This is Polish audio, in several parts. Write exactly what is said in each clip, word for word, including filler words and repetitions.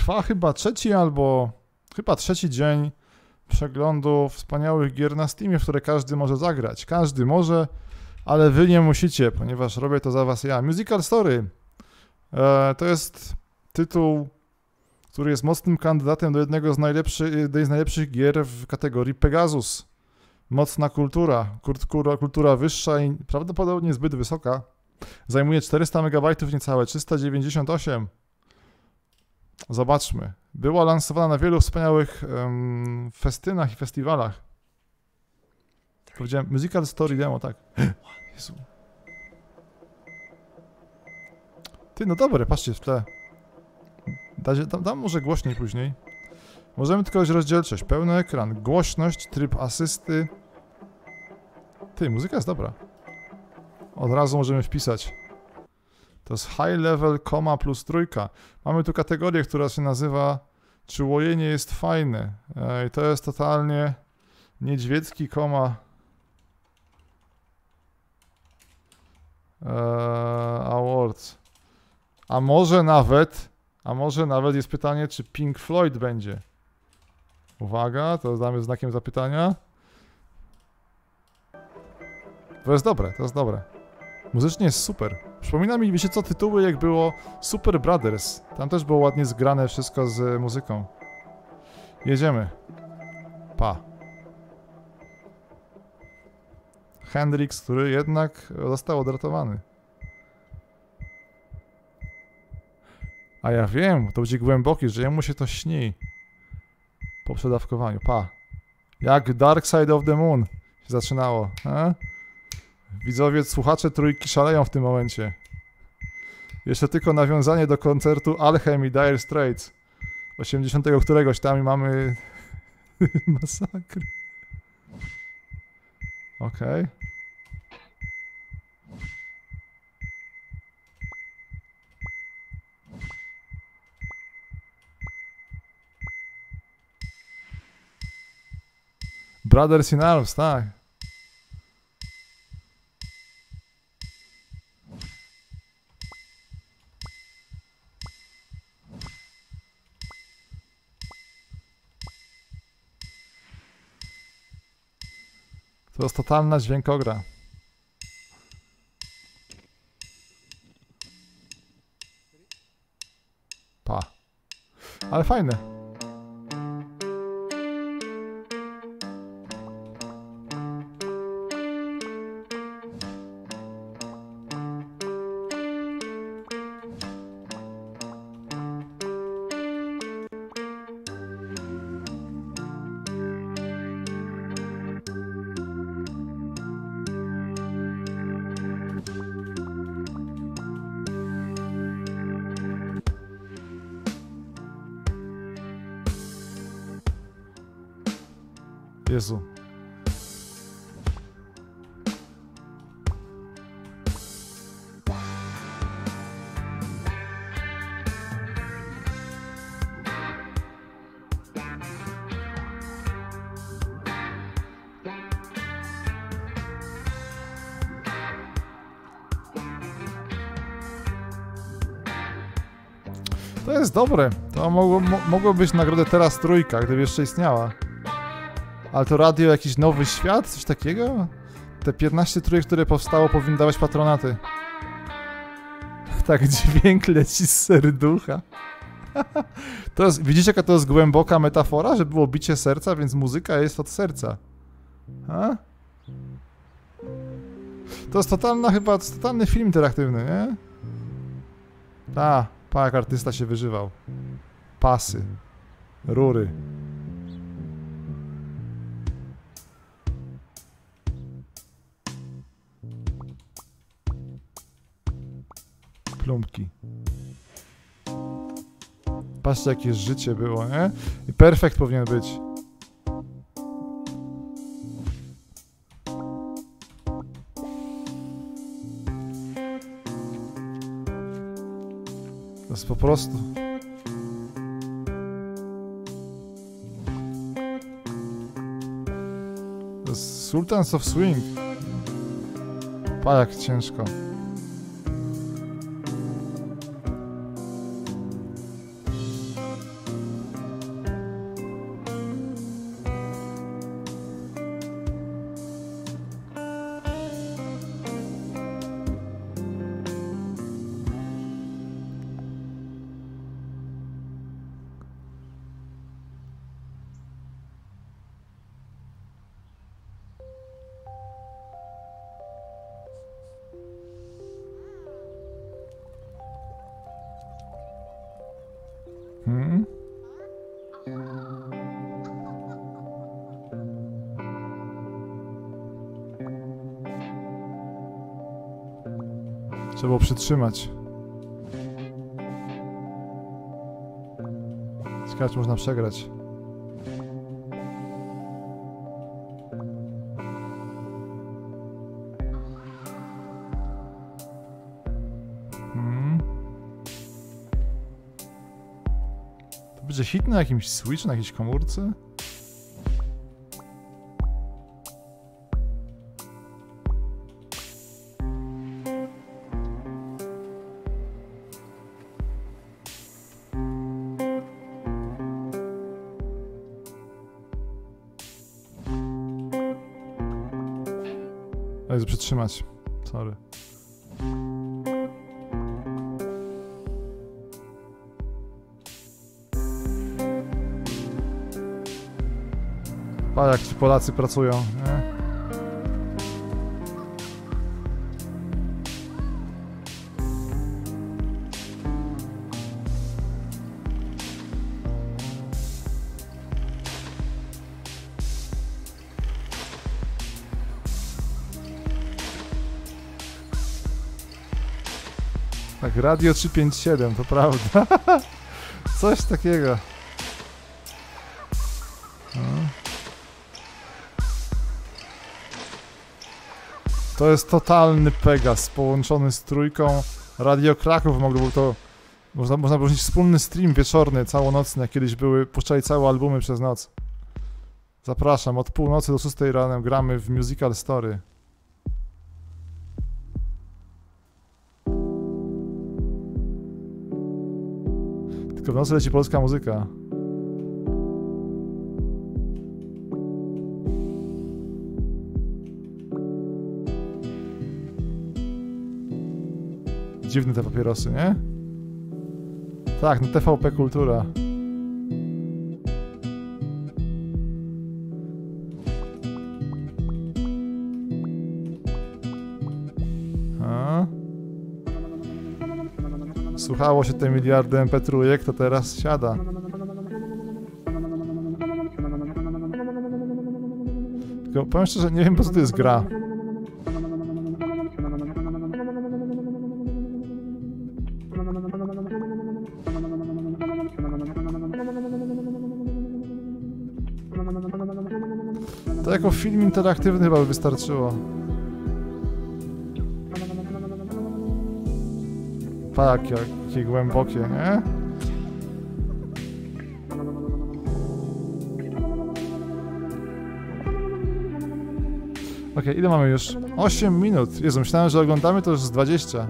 Trwa chyba trzeci albo chyba trzeci dzień przeglądu wspaniałych gier na Steamie, w które każdy może zagrać. Każdy może, ale wy nie musicie, ponieważ robię to za was ja. Musical Story e, to jest tytuł, który jest mocnym kandydatem do jednego z najlepszych, jednej z najlepszych gier w kategorii Pegasus. Mocna kultura, kultura, kultura wyższa i prawdopodobnie zbyt wysoka. Zajmuje czterysta megabajtów niecałe, trzysta dziewięćdziesiąt osiem. Zobaczmy. Była lansowana na wielu wspaniałych um, festynach i festiwalach. Powiedziałem Musical Story Demo, tak. Jezu. Ty, no dobre, patrzcie w tle. Dam, dam, dam może głośniej później. Możemy tylko rozdzielczość, pełny ekran, głośność, tryb asysty. Ty, muzyka jest dobra. Od razu możemy wpisać. To jest high level, koma plus trójka. Mamy tu kategorię, która się nazywa czy łojenie jest fajne. I to jest totalnie niedźwiecki, koma eee, awards. A może nawet, a może nawet jest pytanie, czy Pink Floyd będzie. Uwaga, to damy znakiem zapytania. To jest dobre, to jest dobre. Muzycznie jest super. Przypomina mi, wiecie co, tytuły jak było Super Brothers. Tam też było ładnie zgrane wszystko z muzyką. Jedziemy. Pa. Hendrix, który jednak został odratowany. A ja wiem, to będzie głęboki, że jemu się to śni. Po przedawkowaniu. Pa. Jak Dark Side of the Moon się zaczynało. A? Widzowie, słuchacze trójki szaleją w tym momencie. Jeszcze tylko nawiązanie do koncertu Alchem i Dire Straits. osiemdziesiątego któregoś tam i mamy... masakry. Okej. Okay. Brothers in Arms, tak. To jest totalna dźwiękogra. Pa. Ale fajne. Jezu. To jest dobre. To mogło, mo mogło być nagrodę Teraz Trójka, gdyby jeszcze istniała. Ale to radio jakiś nowy świat? Coś takiego? Te piętnaście trójek, które powstało, powinny dawać patronaty. Tak dźwięk leci z serducha. To jest, widzicie, jaka to jest głęboka metafora? Że było bicie serca, więc muzyka jest od serca. A? To jest totalna chyba, to jest totalny film interaktywny, nie? A, pa jak artysta się wyżywał. Pasy. Rury. Plumpki. Patrzcie, jakie życie było, nie? I perfekt powinien być. To jest po prostu... To jest Sultans of Swing. Pa, jak ciężko. Trzeba było przytrzymać. Ciekawe, czy można przegrać. Hmm. To będzie hit na jakimś Switch, na jakiejś komórce? Jezu, przytrzymać. Sorry. A jak ci Polacy pracują, nie? Tak, Radio trzysta pięćdziesiąt siedem, to prawda. Coś takiego. No. To jest totalny Pegas połączony z trójką. Radio Kraków mogło to... Można, można było mieć wspólny stream wieczorny, całonocny, jak kiedyś były, puszczali całe albumy przez noc. Zapraszam, od północy do szóstej rano gramy w Musical Story. Tylko w nocy leci polska muzyka. Dziwne te papierosy, nie? Tak, no T V P Kultura. A? Słuchało się te miliardy em pe trzy, to teraz siada. Tylko powiem szczerze, nie wiem po co to jest gra. To jako film interaktywny chyba by wystarczyło. Tak, jakie głębokie, nie? Okej, okay, ile mamy już? osiem minut. Jezu, myślałem, że oglądamy to już z dwadzieścia.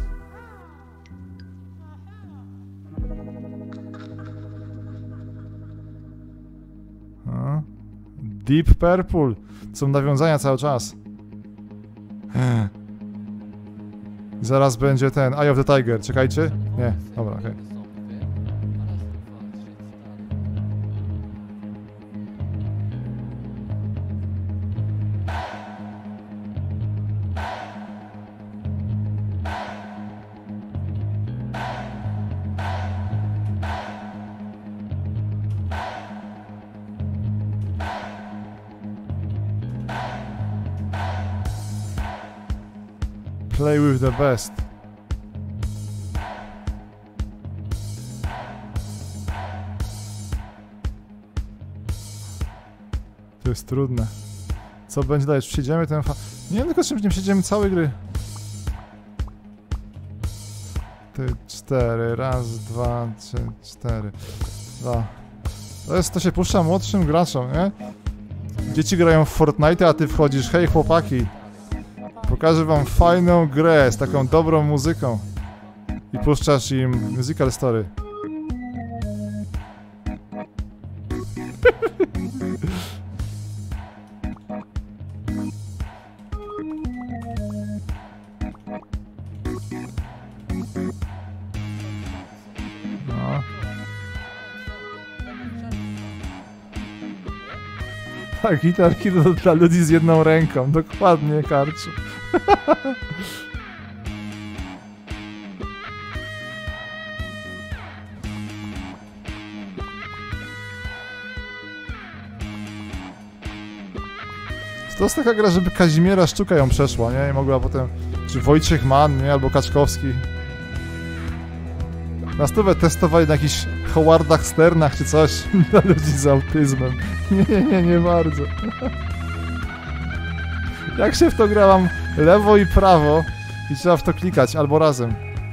Deep Purple. Są nawiązania cały czas. Zaraz będzie ten Eye of the Tiger. Czekajcie. Nie, dobra, okej. Okay. Play with the best. To jest trudne. Co będzie dalej? Czy przejdziemy ten fa... Nie wiem tylko czym nie przejdziemy całej gry. Ty, cztery. Raz, dwa, trzy, cztery. Dwa. To jest, to się puszcza młodszym graczom, nie? Dzieci grają w Fortnite, a ty wchodzisz. Hej chłopaki. Pokażę wam fajną grę z taką dobrą muzyką. I puszczasz im Musical Story. No. Tak, gitarki to dla ludzi z jedną ręką. Dokładnie, Karczu. To jest taka gra, żeby Kazimiera Szczuka ją przeszła, nie? I mogła potem Czy Wojciech Mann, nie? Albo Kaczkowski. Na stówę testowali na jakichś Howardach Sternach czy coś dla ludzi z autyzmem. Nie, nie, nie, nie bardzo. Jak się w to gra, mam lewo i prawo i trzeba w to klikać, albo razem.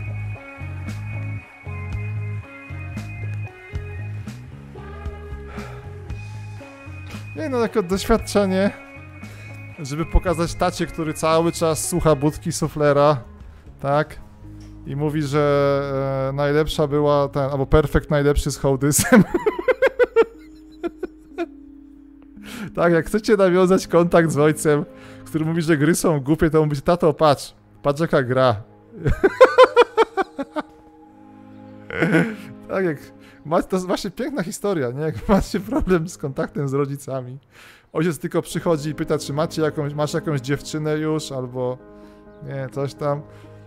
Nie no, jako doświadczenie, żeby pokazać tacie, który cały czas słucha budki suflera, tak? I mówi, że e, najlepsza była ten, albo perfekt najlepszy z Hołdysem. Tak, jak chcecie nawiązać kontakt z ojcem, który mówi, że gry są głupie, to mówicie, tato, patrz, patrz jaka gra. Tak, jak macie, to jest właśnie piękna historia, nie? Jak macie problem z kontaktem z rodzicami. Ojciec tylko przychodzi i pyta, czy macie jakąś, masz jakąś dziewczynę już, albo nie, coś tam.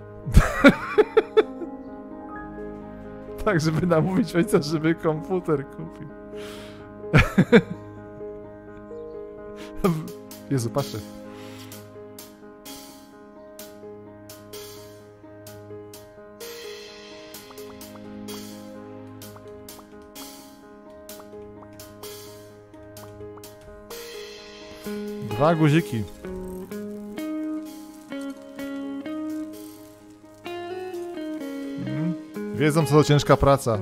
Tak, żeby namówić ojca, żeby komputer kupił. Jezu, patrzę. Dwa guziki. Hmm. Wiedzą, co to ciężka praca.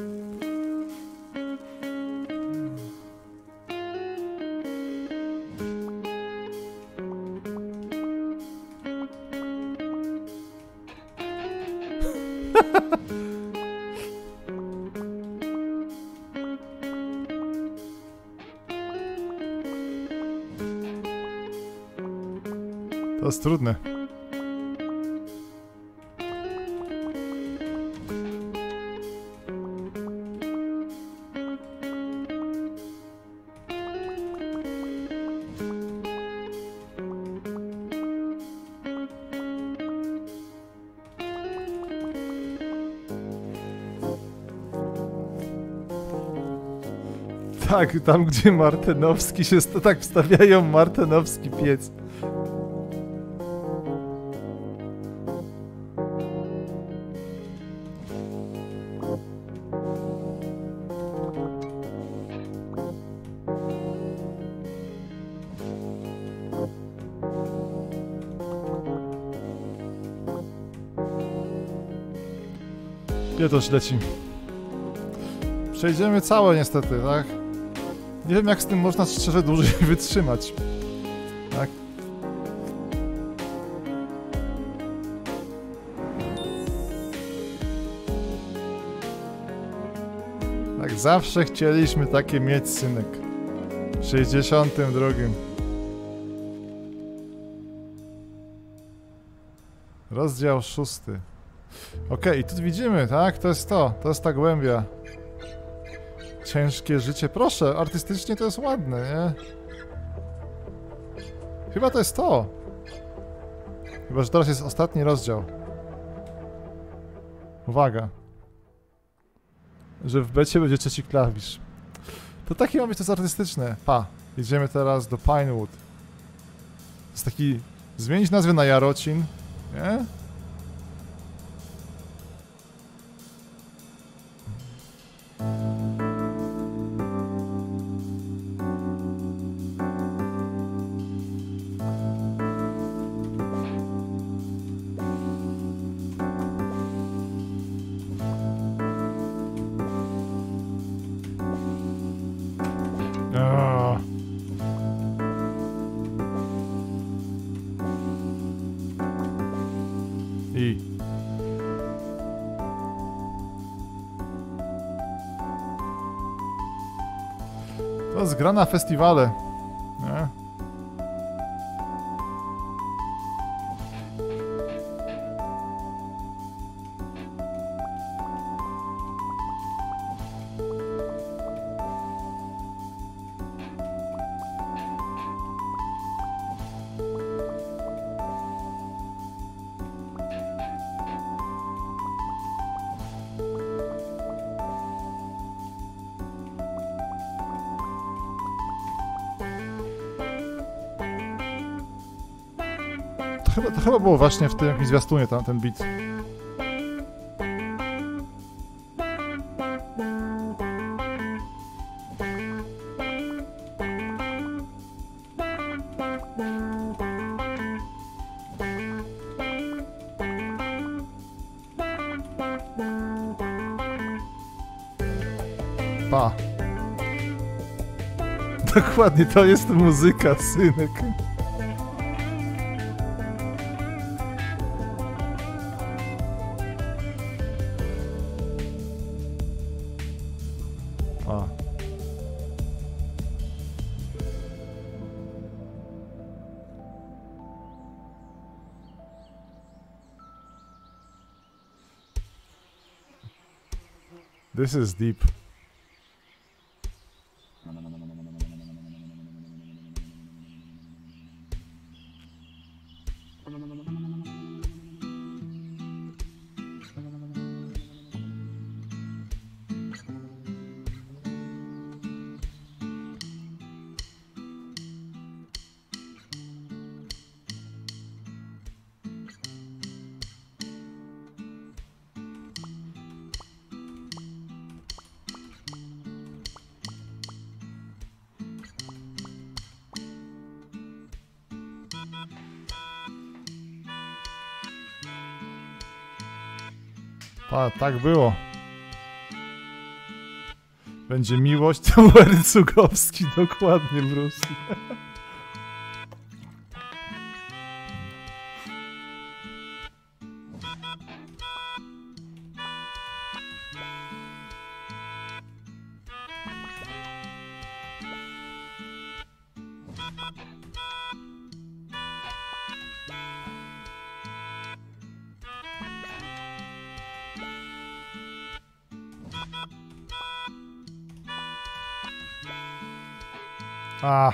To jest trudne. Tak, tam gdzie Martenowski się... Tak wstawiają Martenowski piec. Ile to już leci? Przejdziemy całe niestety, tak? Nie wiem, jak z tym można szczerze dłużej wytrzymać. Tak? Tak, zawsze chcieliśmy takie mieć, synek. W sześćdziesiątym drugim. Rozdział szósty. Okej, okay, i tu widzimy, tak? To jest to. To jest ta głębia. Ciężkie życie. Proszę, artystycznie to jest ładne, nie? Chyba to jest to. Chyba, że teraz jest ostatni rozdział. Uwaga. Że w becie będzie trzeci klawisz. To taki ma być, to jest artystyczne. Pa. Jedziemy teraz do Pinewood. To jest taki... Zmienić nazwę na Jarocin. Nie? I... To jest gra na festiwale. Nie? to, chyba, to chyba było właśnie w tym jakimś zwiastunie tam ten beat. Pa. Dokładnie, to jest muzyka, synek. A. This is deep. A, tak było. Będzie miłość, to Mary Cugowski, dokładnie, Bruce. A.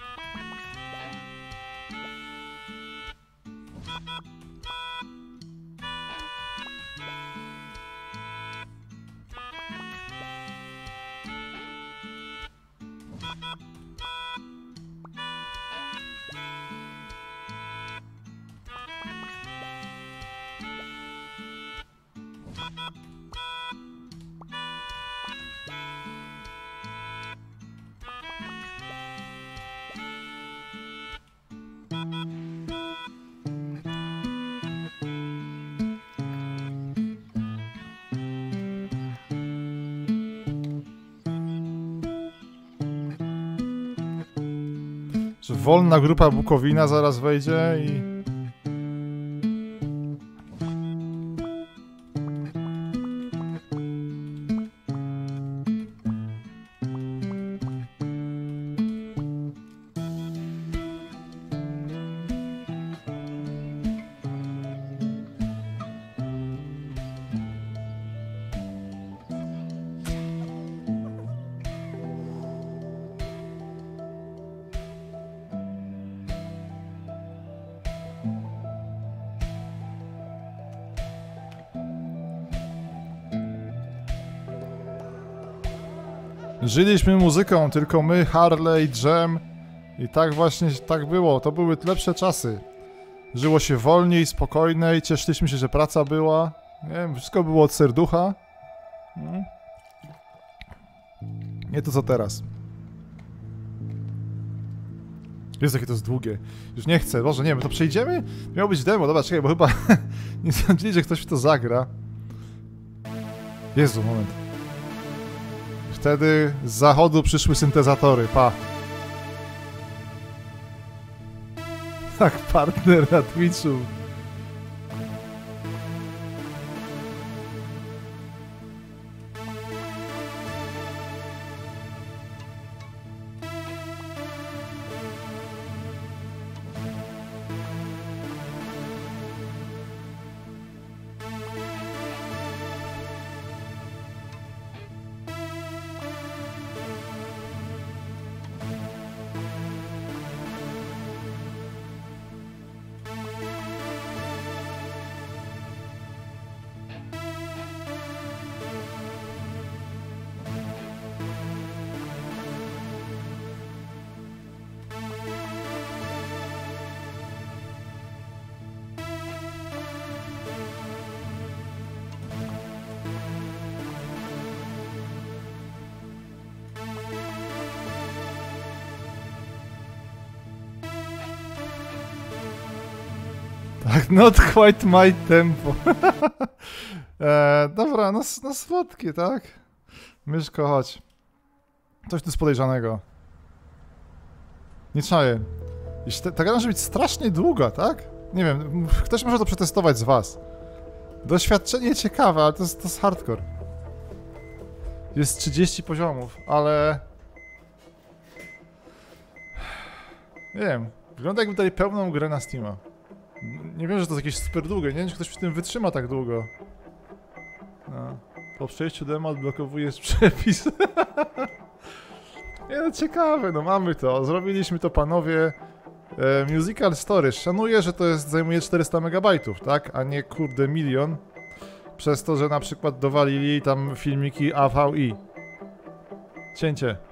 Że wolna grupa Bukowina zaraz wejdzie i... Żyliśmy muzyką, tylko my, Harley, Jam i tak właśnie, tak było, to były lepsze czasy. Żyło się wolniej, spokojniej, cieszyliśmy się, że praca była, nie wiem, wszystko było od serducha. Nie to co teraz. Jezu, jakie to jest długie. Już nie chcę, może nie wiem, to przejdziemy? Miało być demo, dobra, czekaj, bo chyba nie sądzili, że ktoś w to zagra. Jezu, moment. Wtedy z zachodu przyszły syntezatory, pa. Tak, partner na Twitchu. Tak, not quite my tempo. e, dobra, no, no słodkie, tak? Myszko, chodź. Coś tu jest podejrzanego. Nie czaję. Jeśli ta, ta gra może być strasznie długa, tak? Nie wiem, ktoś może to przetestować z was. Doświadczenie ciekawe, ale to jest, to jest hardcore. Jest trzydzieści poziomów, ale... Nie wiem, wygląda jakby dali pełną grę na Steama. Nie wiem, że to jest jakieś super długie, nie wiem, czy ktoś przy tym wytrzyma tak długo. No. Po przejściu demo odblokowujesz przepis. Nie no, ciekawe, no mamy to, zrobiliśmy to panowie. E, musical Story, szanuję, że to jest, zajmuje czterysta megabajtów, tak, a nie kurde milion. Przez to, że na przykład dowalili tam filmiki A V I. Cięcie.